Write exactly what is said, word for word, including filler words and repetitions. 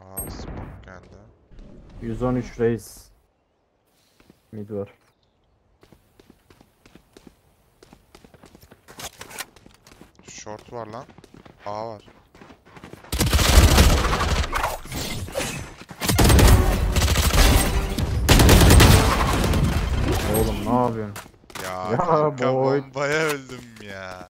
Aa, smoke geldi. yüz on üç reis. Mid var. Short var lan. A var. Oğlum ne yapıyorsun? Ya, Ya kanka boy. bombaya öldüm ya.